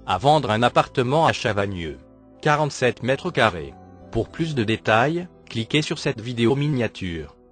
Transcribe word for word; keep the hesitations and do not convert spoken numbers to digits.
À vendre un appartement à Chavagneux. quarante-sept mètres carrés. Pour plus de détails, cliquez sur cette vidéo miniature.